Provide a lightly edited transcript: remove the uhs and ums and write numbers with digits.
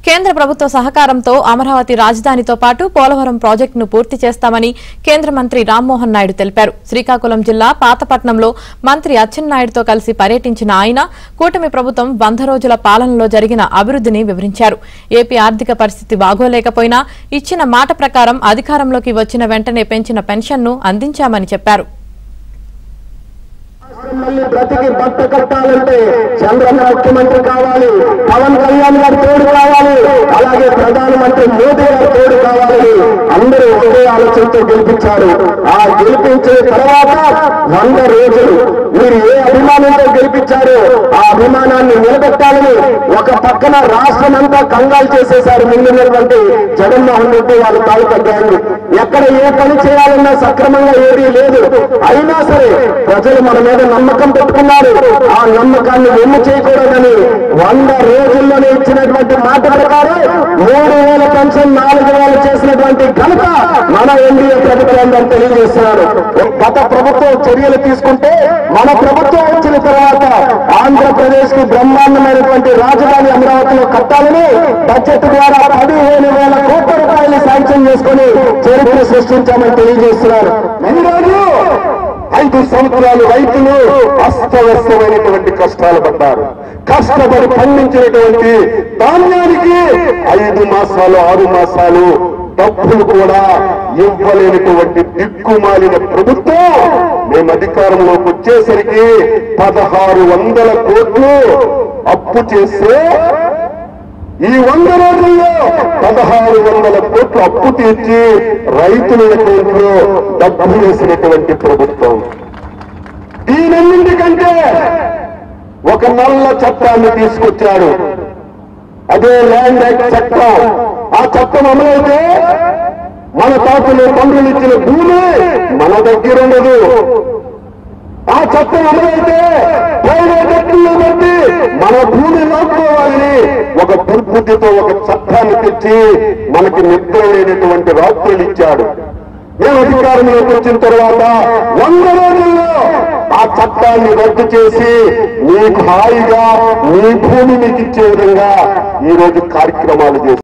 కేంద్ర ప్రభుత్వ సహకారంతో అమరావతి రాజధానితో పాటు పోలవరం ప్రాజెక్టును పూర్తి చేస్తామని కేంద్ర మంత్రి రామ్మోహన్ నాయుడు తెలిపారు. శ్రీకాకుళం జిల్లా పాతపట్నంలో మంత్రి అచ్చెన్నాయుడుతో కలిసి పర్యటించిన ఆయన కూటమి ప్రభుత్వం 100 రోజుల పాలనలో జరిగిన అభివృద్ధిని వివరించారు. ఏపీ ఆర్థిక పరిస్థితి బాగోలేకపోయినా ఇచ్చిన మాట ప్రకారం అధికారంలోకి వచ్చిన వెంటనే పెంచిన పెన్షన్ను అందించామని చెప్పారు. బ్రతికి బట్ట కట్టాలంటే చంద్రబాబు ముఖ్యమంత్రి కావాలి, పవన్ కళ్యాణ్ గారు తోడు కావాలి, అలాగే ప్రధానమంత్రి మోదీ గారు తోడు కావాలని అందరూ ఒకే ఆలోచనతో గెలిపించారు. ఆ గెలిపించిన తర్వాత 100 రోజులు మీరు ఏ అభిమానంతో గెలిపించారో ఆ అభిమానాన్ని నిలబెట్టాలని ఒక పక్కన రాష్ట్రం అంతా కంగాలు చేసేశారు. ముందున్నటువంటి జగన్మోహన్ రెడ్డి వాళ్ళ తాలూకా గ్యాంగ్ ఎక్కడ ఏ పని చేయాలన్నా సక్రమంగా ఏదీ లేదు. అయినా సరే ప్రజలు మన మీద నమ్మకం పెట్టుకున్నారు. ఆ నమ్మకాన్ని ఎమ్ము చేయకూడదని 100 రోజుల్లోనే ఇచ్చినటువంటి మాట ప్రకారం 3000 పెన్షన్ 4000 చేసినటువంటి ఘనత మన ఎన్డీఏ ప్రభుత్వం తెలియజేస్తున్నారు. గత ప్రభుత్వం చర్యలు తీసుకుంటే మన ప్రభుత్వం వచ్చిన తర్వాత ఆంధ్రప్రదేశ్ కి బ్రహ్మాండమైనటువంటి రాజధాని అమరావతిలో కట్టాలని బడ్జెట్ ద్వారా 15,000 కోట్ల రూపాయలు శాంక్షన్ చేసుకుని చరిత్ర సృష్టించామని తెలియజేస్తున్నారు. ఈరోజు 5 సంవత్సరాలు రైతులు అస్తవ్యస్తమైనటువంటి కష్టాలు పడ్డారు. కష్టపడి పండించినటువంటి ధాన్యానికి 5 మాసాలు 6 మాసాలు డబ్బులు కూడా ఇవ్వలేనటువంటి దిక్కుమాలిన ప్రభుత్వం మేము అధికారంలోకి వచ్చేసరికి 1600 కోట్లు అప్పు చేస్తే ఈ 100 రోజుల్లో 1600 కోట్లు అప్పు తీర్చి రైతుల అకౌంట్లో డబ్బు వేసినటువంటి ప్రభుత్వం. దీనన్నింటికంటే ఒక నల్ల చట్టాన్ని తీసుకొచ్చారు. అదే ల్యాండ్ యాక్ట్ చట్టం. ఆ చట్టం అమలైతే మన తాతలు తండ్రులు ఇచ్చిన భూమి మన దగ్గర ఉండదు. ఆ చట్టం అమలైతే ప్రైవేటర్లు బట్టి మన భూమి లాక్కోవాలని ఒక దుర్బుద్ధితో ఒక చట్టాన్ని తెచ్చి మనకి నిద్ర లేనటువంటి రాత్రులు ఇచ్చాడు. మేము అధికారంలోకి వచ్చిన తర్వాత 100 రోజుల్లో ఆ చట్టాన్ని రద్దు చేసి మీకు హాయిగా మీ భూమి మీకు ఇచ్చే విధంగా ఈ రోజు కార్యక్రమాలు చేశారు.